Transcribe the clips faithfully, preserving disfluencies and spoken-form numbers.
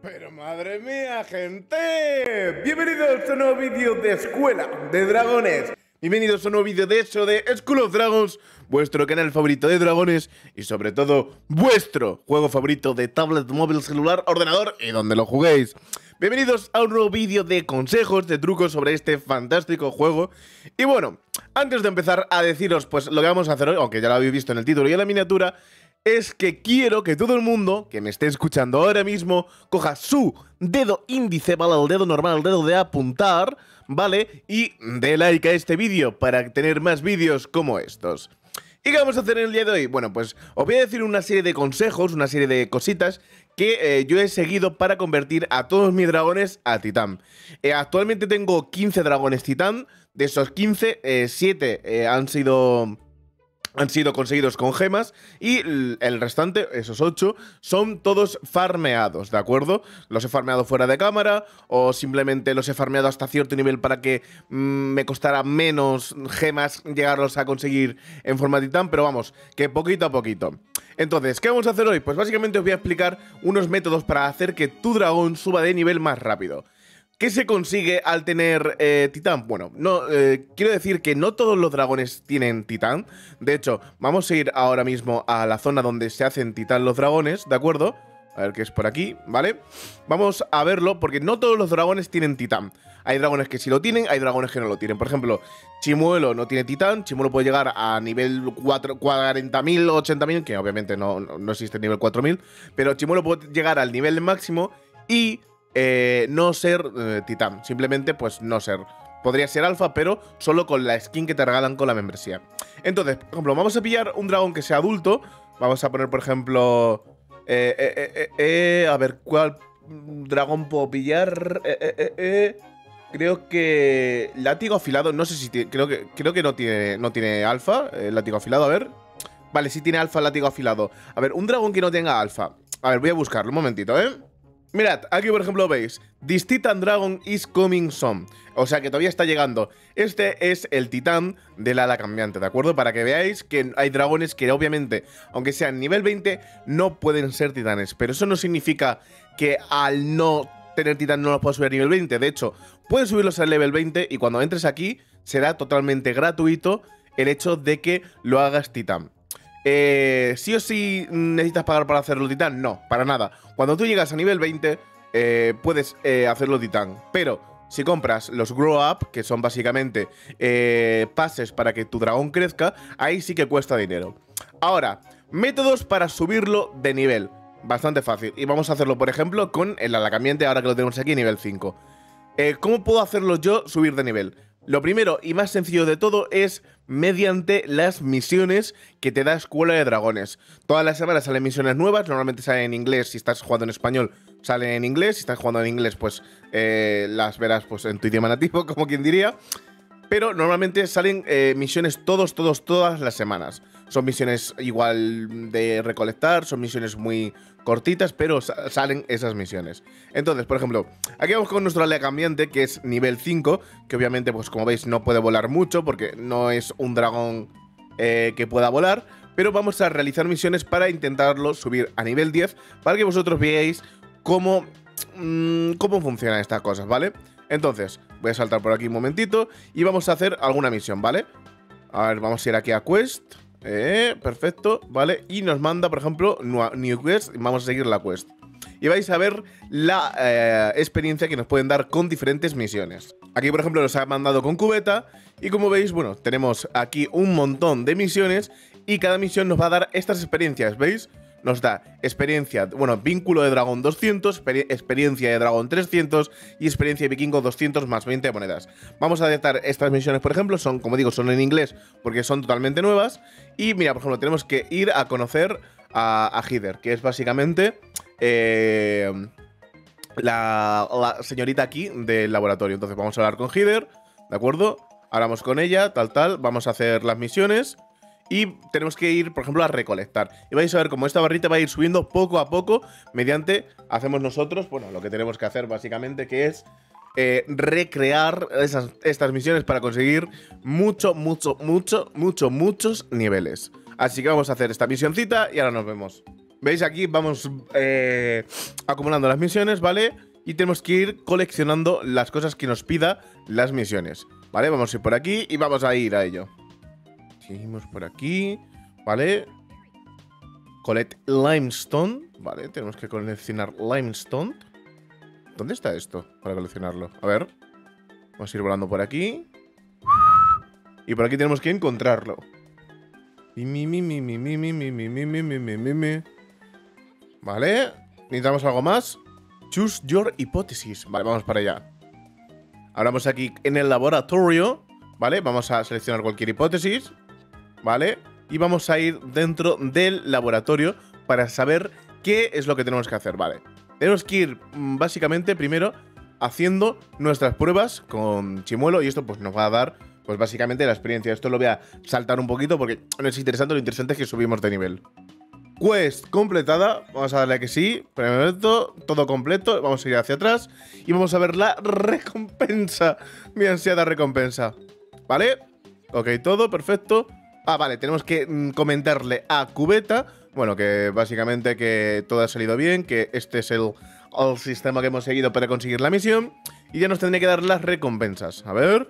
Pero madre mía, gente, bienvenidos a un nuevo vídeo de Escuela de Dragones. Bienvenidos a un nuevo vídeo de eso de School of Dragons, vuestro canal favorito de dragones y sobre todo vuestro juego favorito de tablet, móvil, celular, ordenador y donde lo juguéis. Bienvenidos a un nuevo vídeo de consejos, de trucos sobre este fantástico juego. Y bueno, antes de empezar a deciros pues lo que vamos a hacer hoy, aunque ya lo habéis visto en el título y en la miniatura, es que quiero que todo el mundo que me esté escuchando ahora mismo coja su dedo índice, ¿vale? El dedo normal, el dedo de apuntar, ¿vale? Y dé like a este vídeo para tener más vídeos como estos. ¿Y qué vamos a hacer en el día de hoy? Bueno, pues os voy a decir una serie de consejos, una serie de cositas que eh, yo he seguido para convertir a todos mis dragones a titán. Eh, actualmente tengo quince dragones titán, de esos quince, eh, siete eh, han sido... han sido conseguidos con gemas y el restante, esos ocho, son todos farmeados, ¿de acuerdo? Los he farmeado fuera de cámara o simplemente los he farmeado hasta cierto nivel para que mmm, me costara menos gemas llegarlos a conseguir en forma titán, pero vamos, que poquito a poquito. Entonces, ¿qué vamos a hacer hoy? Pues básicamente os voy a explicar unos métodos para hacer que tu dragón suba de nivel más rápido. ¿Qué se consigue al tener eh, titán? Bueno, no, eh, quiero decir que no todos los dragones tienen titán. De hecho, vamos a ir ahora mismo a la zona donde se hacen titán los dragones, ¿de acuerdo? A ver qué es por aquí, ¿vale? Vamos a verlo porque no todos los dragones tienen titán. Hay dragones que sí lo tienen, hay dragones que no lo tienen. Por ejemplo, Chimuelo no tiene titán. Chimuelo puede llegar a nivel cuarenta mil, ochenta mil, que obviamente no, no existe nivel cuatro mil. Pero Chimuelo puede llegar al nivel máximo y... Eh, no ser eh, titán, simplemente pues no ser. Podría ser alfa, pero solo con la skin que te regalan con la membresía. Entonces, por ejemplo, vamos a pillar un dragón que sea adulto. Vamos a poner, por ejemplo... Eh, eh, eh, eh, eh, a ver, ¿cuál dragón puedo pillar? Eh, eh, eh, eh. Creo que... látigo afilado, no sé si tiene... Creo que, creo que no tiene, no tiene alfa, eh, látigo afilado, a ver. Vale, sí tiene alfa, látigo afilado. A ver, un dragón que no tenga alfa. A ver, voy a buscarlo, un momentito, ¿eh? Mirad, aquí por ejemplo veis, This Titan Dragon is coming soon. O sea que todavía está llegando. Este es el titán del ala cambiante, ¿de acuerdo? Para que veáis que hay dragones que obviamente, aunque sean nivel veinte, no pueden ser titanes. Pero eso no significa que al no tener titán no los puedas subir a nivel veinte. De hecho, puedes subirlos al level veinte y cuando entres aquí será totalmente gratuito el hecho de que lo hagas titán. Eh, ¿Sí o sí necesitas pagar para hacerlo titán? No, para nada. Cuando tú llegas a nivel veinte, eh, puedes eh, hacerlo titán. Pero si compras los Grow Up, que son básicamente eh, pases para que tu dragón crezca, ahí sí que cuesta dinero. Ahora, métodos para subirlo de nivel. Bastante fácil. Y vamos a hacerlo, por ejemplo, con el alacamiente, ahora que lo tenemos aquí, nivel cinco. Eh, ¿Cómo puedo hacerlo yo subir de nivel? Lo primero y más sencillo de todo es mediante las misiones que te da Escuela de Dragones. Todas las semanas salen misiones nuevas, normalmente salen en inglés, si estás jugando en español salen en inglés, si estás jugando en inglés pues eh, las verás pues en tu idioma nativo, como quien diría. Pero normalmente salen eh, misiones todos, todos, todas las semanas. Son misiones igual de recolectar, son misiones muy cortitas, pero sa salen esas misiones. Entonces, por ejemplo, aquí vamos con nuestro alea cambiante, que es nivel cinco, que obviamente, pues como veis, no puede volar mucho, porque no es un dragón eh, que pueda volar, pero vamos a realizar misiones para intentarlo subir a nivel diez, para que vosotros veáis cómo, mmm, cómo funcionan estas cosas, ¿vale? Entonces, voy a saltar por aquí un momentito y vamos a hacer alguna misión, ¿vale? A ver, vamos a ir aquí a Quest. Eh, perfecto, ¿vale? Y nos manda, por ejemplo, New Quest. Vamos a seguir la Quest. Y vais a ver la eh, experiencia que nos pueden dar con diferentes misiones. Aquí, por ejemplo, nos ha mandado con cubeta. Y como veis, bueno, tenemos aquí un montón de misiones. Y cada misión nos va a dar estas experiencias, ¿veis? Nos da experiencia, bueno, vínculo de dragón doscientos, experiencia de dragón trescientos y experiencia de vikingo doscientos más veinte monedas. Vamos a detectar estas misiones, por ejemplo, son, como digo, son en inglés porque son totalmente nuevas. Y mira, por ejemplo, tenemos que ir a conocer a, a Heather, que es básicamente eh, la, la señorita aquí del laboratorio. Entonces vamos a hablar con Heather, ¿de acuerdo? Hablamos con ella, tal, tal, vamos a hacer las misiones. Y tenemos que ir, por ejemplo, a recolectar. Y vais a ver cómo esta barrita va a ir subiendo poco a poco mediante, hacemos nosotros, bueno, lo que tenemos que hacer básicamente, que es eh, recrear esas, estas misiones para conseguir mucho, mucho, mucho, mucho, muchos niveles. Así que vamos a hacer esta misioncita y ahora nos vemos. ¿Veis? Aquí vamos eh, acumulando las misiones, ¿vale? Y tenemos que ir coleccionando las cosas que nos pida las misiones, ¿vale? Vamos a ir por aquí y vamos a ir a ello. Seguimos por aquí, ¿vale? Collect limestone, ¿vale? Tenemos que coleccionar limestone. ¿Dónde está esto para coleccionarlo? A ver. Vamos a ir volando por aquí. Y por aquí tenemos que encontrarlo. Mi, mi, mi, mi, mi, mi, mi, mi, mi, mi, mi, mi, mi, mi. Vale. Necesitamos algo más. Choose your hypothesis. Vale, vamos para allá. Ahora vamos aquí en el laboratorio. Vale, vamos a seleccionar cualquier hipótesis. Vale. Y vamos a ir dentro del laboratorio para saber qué es lo que tenemos que hacer. Vale. Tenemos que ir básicamente primero haciendo nuestras pruebas con Chimuelo. Y esto pues nos va a dar pues básicamente la experiencia. Esto lo voy a saltar un poquito porque no es interesante. Lo interesante es que subimos de nivel. Quest completada, vamos a darle a que sí. Primero, todo completo, vamos a ir hacia atrás y vamos a ver la recompensa. Mi ansiada recompensa. ¿Vale? Ok, todo, perfecto. Ah, vale, tenemos que mm, comentarle a Cubeta, bueno, que básicamente que todo ha salido bien, que este es el, el sistema que hemos seguido para conseguir la misión. Y ya nos tendría que dar las recompensas. A ver.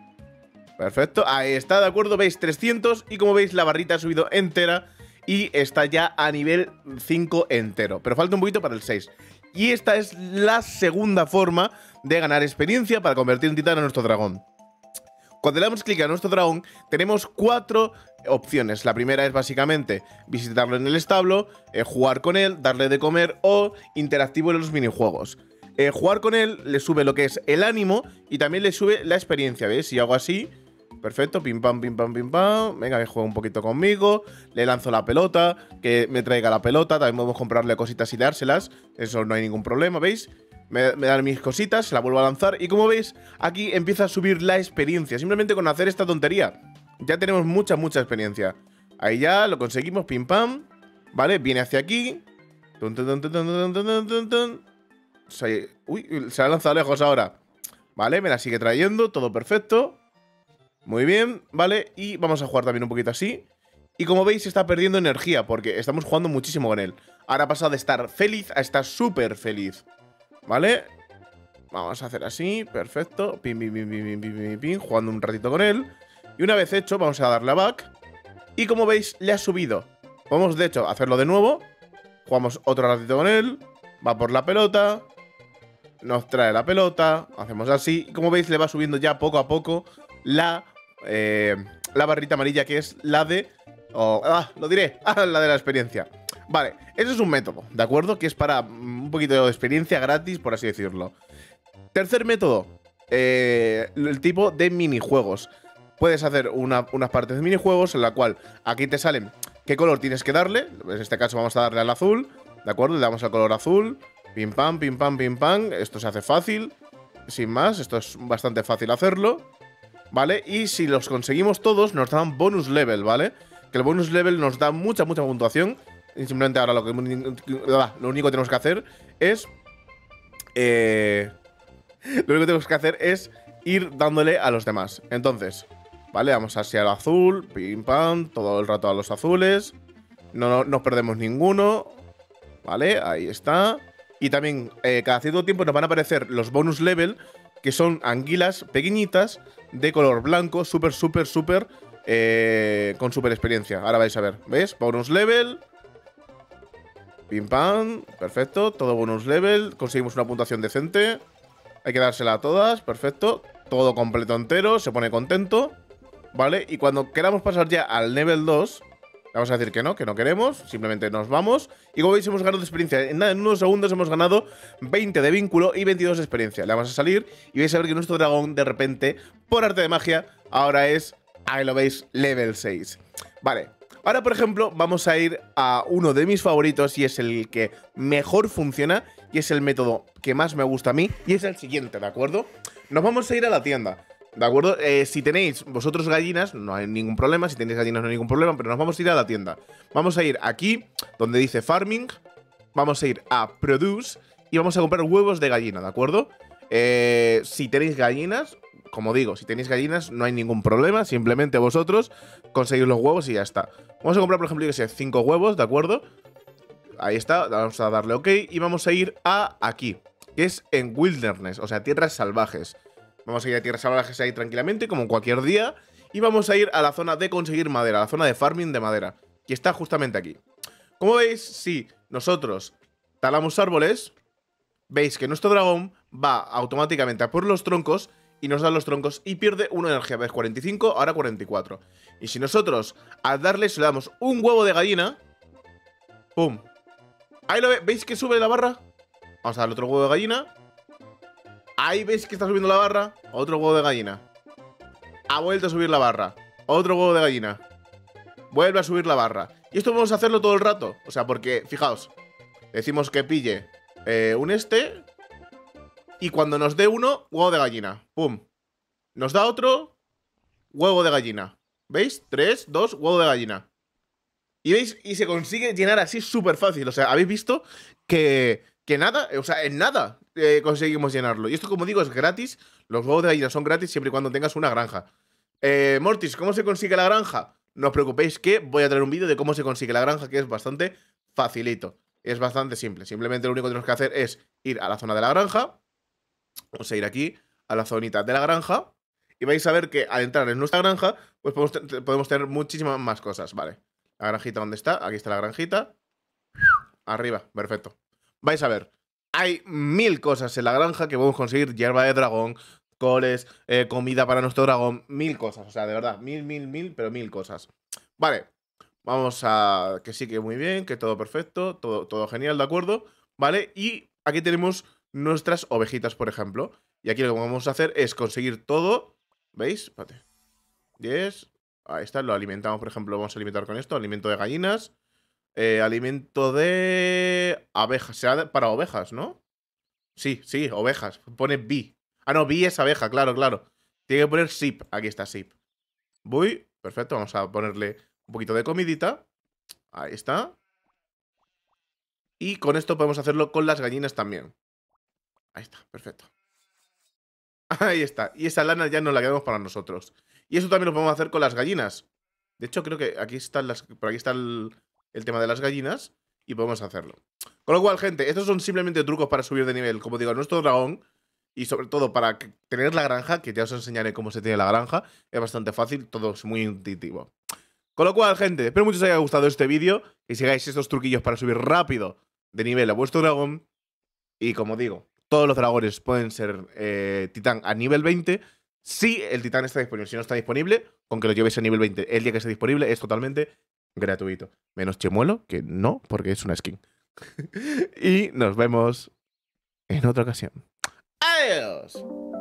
Perfecto, ahí está, de acuerdo, veis trescientos y como veis la barrita ha subido entera. Y está ya a nivel cinco entero. Pero falta un poquito para el seis. Y esta es la segunda forma de ganar experiencia para convertir en titán a nuestro dragón. Cuando le damos clic a nuestro dragón, tenemos cuatro opciones. La primera es básicamente visitarlo en el establo, eh, jugar con él, darle de comer o interactivo en los minijuegos. Eh, jugar con él le sube lo que es el ánimo y también le sube la experiencia. ¿Ves? Si hago así... Perfecto, pim pam, pim pam, pim pam. Venga, que juega un poquito conmigo. Le lanzo la pelota, que me traiga la pelota. También podemos comprarle cositas y dárselas. Eso no hay ningún problema, ¿veis? Me, me dan mis cositas, se la vuelvo a lanzar. Y como veis, aquí empieza a subir la experiencia. Simplemente con hacer esta tontería ya tenemos mucha, mucha experiencia. Ahí ya lo conseguimos, pim pam. Vale, viene hacia aquí. Tun, tun, tun, tun, tun, tun, tun, tun. Se, uy, se la ha lanzado lejos ahora. Vale, me la sigue trayendo, todo perfecto. Muy bien, vale, y vamos a jugar también un poquito así. Y como veis está perdiendo energía porque estamos jugando muchísimo con él. Ahora ha pasado de estar feliz a estar súper feliz. ¿Vale? Vamos a hacer así, perfecto. Pim, pim, pim, pim, pim, pim, pim, jugando un ratito con él. Y una vez hecho, vamos a darle a back. Y como veis, le ha subido. Vamos de hecho a hacerlo de nuevo. Jugamos otro ratito con él. Va por la pelota. Nos trae la pelota. Hacemos así. Y como veis, le va subiendo ya poco a poco la... Eh, la barrita amarilla que es la de... Oh, ah, lo diré, ah, la de la experiencia. Vale, eso es un método, ¿de acuerdo? Que es para un poquito de experiencia gratis, por así decirlo. Tercer método, eh, el tipo de minijuegos. Puedes hacer una, unas partes de minijuegos en la cual aquí te salen qué color tienes que darle. En este caso vamos a darle al azul, ¿de acuerdo? Le damos al color azul, pim pam, pim pam, pim pam. Esto se hace fácil, sin más, esto es bastante fácil hacerlo. ¿Vale? Y si los conseguimos todos, nos dan bonus level, ¿vale? Que el bonus level nos da mucha, mucha puntuación. Y simplemente ahora lo, que, lo único que tenemos que hacer es... Eh, lo único que tenemos que hacer es ir dándole a los demás. Entonces, ¿vale? Vamos hacia el azul, pim pam, todo el rato a los azules. No, no nos perdemos ninguno. ¿Vale? Ahí está. Y también, eh, cada cierto tiempo nos van a aparecer los bonus level, que son anguilas pequeñitas de color blanco, súper, súper, súper, eh, con súper experiencia. Ahora vais a ver, ¿ves? Bonus level. Pim pam, perfecto, todo bonus level. Conseguimos una puntuación decente. Hay que dársela a todas, perfecto. Todo completo entero, se pone contento. ¿Vale? Y cuando queramos pasar ya al nivel dos, vamos a decir que no, que no queremos. Simplemente nos vamos. Y como veis hemos ganado de experiencia. En nada, en unos segundos hemos ganado veinte de vínculo y veintidós de experiencia. Le vamos a salir y vais a ver que nuestro dragón de repente, por arte de magia, ahora es, ahí lo veis, level seis. Vale. Ahora, por ejemplo, vamos a ir a uno de mis favoritos y es el que mejor funciona y es el método que más me gusta a mí y es el siguiente, ¿de acuerdo? Nos vamos a ir a la tienda, ¿de acuerdo? Eh, si tenéis vosotros gallinas, no hay ningún problema. Si tenéis gallinas no hay ningún problema, pero nos vamos a ir a la tienda. Vamos a ir aquí, donde dice Farming. Vamos a ir a Produce y vamos a comprar huevos de gallina, ¿de acuerdo? Eh, si tenéis gallinas, como digo, si tenéis gallinas no hay ningún problema. Simplemente vosotros conseguís los huevos y ya está. Vamos a comprar, por ejemplo, yo que sé, cinco huevos, ¿de acuerdo? Ahí está, vamos a darle OK y vamos a ir a aquí, que es en Wilderness, o sea, tierras salvajes. Vamos a ir a tierras salvajes ahí tranquilamente, como cualquier día, y vamos a ir a la zona de conseguir madera, la zona de farming de madera, que está justamente aquí. Como veis, si nosotros talamos árboles, veis que nuestro dragón va automáticamente a por los troncos y nos da los troncos y pierde una energía. ¿Ves? cuarenta y cinco, ahora cuarenta y cuatro. Y si nosotros al darle le damos un huevo de gallina, ¡pum! Ahí lo ve, ¿veis que sube la barra? Vamos a darle otro huevo de gallina. Ahí veis que está subiendo la barra, otro huevo de gallina. Ha vuelto a subir la barra, otro huevo de gallina. Vuelve a subir la barra. Y esto vamos a hacerlo todo el rato. O sea, porque, fijaos, decimos que pille eh, un este. Y cuando nos dé uno, huevo de gallina. ¡Pum! Nos da otro, huevo de gallina. ¿Veis? Tres, dos, huevo de gallina. Y veis, y se consigue llenar así súper fácil. O sea, habéis visto que, que nada, o sea, en nada eh, conseguimos llenarlo. Y esto, como digo, es gratis. Los huevos de gallina son gratis siempre y cuando tengas una granja. Eh, Mortis, ¿cómo se consigue la granja? No os preocupéis que voy a traer un vídeo de cómo se consigue la granja, que es bastante facilito. Es bastante simple. Simplemente lo único que tenemos que hacer es ir a la zona de la granja. Vamos a ir aquí a la zonita de la granja. Y vais a ver que al entrar en nuestra granja, pues podemos, te podemos tener muchísimas más cosas, ¿vale? La granjita, ¿dónde está? Aquí está la granjita. Arriba, perfecto. Vais a ver, hay mil cosas en la granja que podemos conseguir. Hierba de dragón, coles, eh, comida para nuestro dragón, mil cosas. O sea, de verdad, mil, mil, mil, pero mil cosas. Vale, vamos a... Que sí, que muy bien, que todo perfecto, todo, todo genial, ¿de acuerdo? Vale, y aquí tenemos nuestras ovejitas, por ejemplo. Y aquí lo que vamos a hacer es conseguir todo. ¿Veis? Espérate. diez. Ahí está, lo alimentamos, por ejemplo, vamos a alimentar con esto. Alimento de gallinas. Eh, alimento de abejas. Será para ovejas, ¿no? Sí, sí, ovejas. Pone bee. Ah, no, bee es abeja, claro, claro. Tiene que poner sheep. Aquí está, sheep. Voy. Perfecto, vamos a ponerle un poquito de comidita. Ahí está. Y con esto podemos hacerlo con las gallinas también. Ahí está, perfecto. Ahí está. Y esa lana ya nos la quedamos para nosotros. Y eso también lo podemos hacer con las gallinas. De hecho, creo que aquí están las. Por aquí está el, el tema de las gallinas. Y podemos hacerlo. Con lo cual, gente, estos son simplemente trucos para subir de nivel. Como digo, nuestro dragón. Y sobre todo para tener la granja, que ya os enseñaré cómo se tiene la granja. Es bastante fácil, todo es muy intuitivo. Con lo cual, gente, espero mucho os haya gustado este vídeo. Que sigáis estos truquillos para subir rápido de nivel a vuestro dragón. Y como digo, todos los dragones pueden ser eh, titán a nivel veinte. Si el titán está disponible. Si no está disponible, con que lo llevéis a nivel veinte el día que esté disponible, es totalmente gratuito. Menos Chemuelo, que no, porque es una skin. Y nos vemos en otra ocasión. ¡Adiós!